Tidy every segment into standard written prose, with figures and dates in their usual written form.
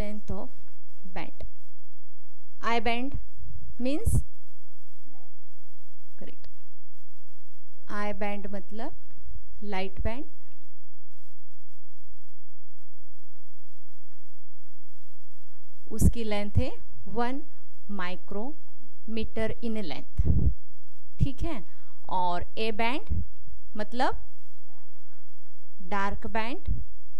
length of band. I band means correct. I band मतलब light band, उसकी length है 1 micrometre in length, ठीक है। और ए बैंड मतलब डार्क बैंड,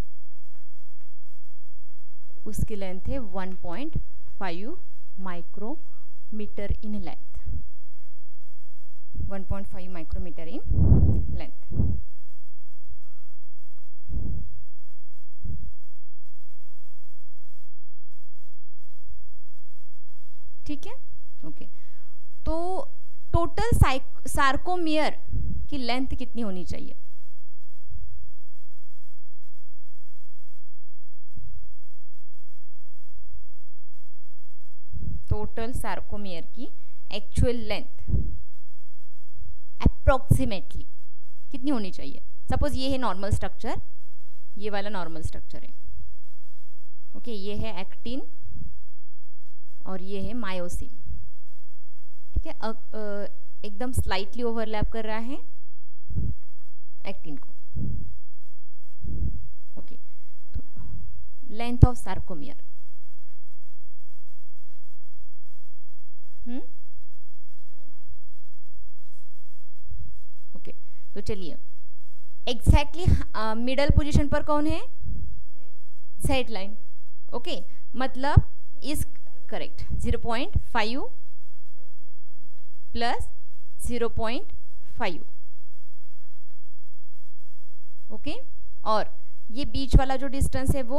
उसकी लेंथ है 1.5 micrometre in length, 1.5 micrometre in length. ठीक है, ओके। तो टोटल सार्कोमियर की लेंथ कितनी होनी चाहिए? टोटल सार्कोमियर की एक्चुअल लेंथ अप्रोक्सीमेटली कितनी होनी चाहिए? सपोज ये है नॉर्मल स्ट्रक्चर, ये वाला नॉर्मल स्ट्रक्चर है, ओके। ये है एक्टिन और ये है मायोसिन, ठीक है। एकदम स्लाइटली ओवरलैप कर रहा है एक्टिन को, ओके। तो लेंथ ऑफ सार्कोमियर, ओके। तो चलिए एग्जैक्टली मिडल पोजीशन पर कौन है? Set line, okay. मतलब इस करेक्ट 0.5 प्लस 0.5, ओके। और ये बीच वाला जो डिस्टेंस है वो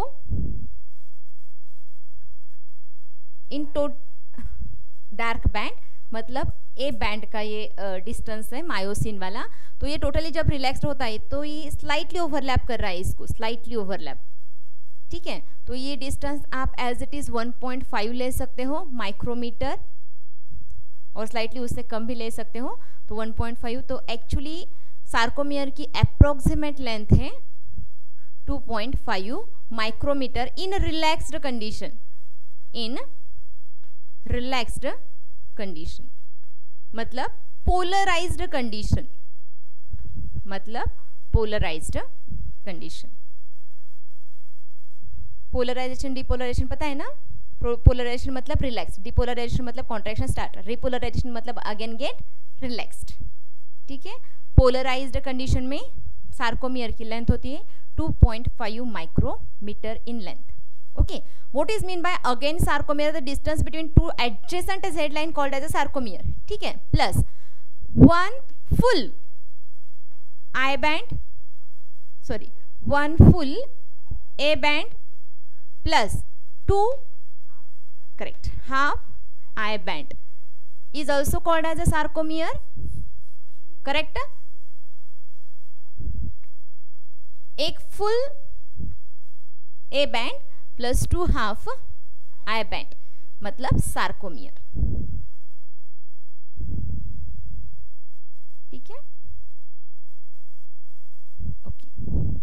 इन डार्क बैंड मतलब ए बैंड का ये डिस्टेंस है मायोसिन वाला। तो ये टोटली जब रिलैक्स्ड होता है तो ये स्लाइटली ओवरलैप कर रहा है इसको, स्लाइटली ओवरलैप, ठीक है। तो ये डिस्टेंस आप एज इट इज 1.5 ले सकते हो माइक्रोमीटर, और स्लाइटली उससे कम भी ले सकते हो, तो 1.5। तो एक्चुअली सार्कोमियर की अप्रोक्सीमेट लेंथ है 2.5 micrometre in relaxed condition, in relaxed condition मतलब पोलराइज्ड कंडीशन, मतलब पोलराइज्ड कंडीशन। पोलराइजेशन डिपोलराइजेशन पता है ना? पोलराइजेशन मतलब रिलैक्स, डिपोलराइजेशन मतलब कॉन्ट्रैक्शन स्टार्ट, रिपोलराइजेशन मतलब अगेन गेट रिलैक्स्ड, ठीक है। पोलराइज्ड कंडीशन में सार्कोमियर की लेंथ होती है 2.5 micrometre in length, okay. What is mean by again sarcomere? The distance between two adjacent Z line called as a sarcomere, ठीक है। Plus 1 full I band, sorry 1 full A band plus 2 correct half I band is also called as a sarcomere, correct। एक full A band plus 2 half I band मतलब sarcomere, ठीक है, okay.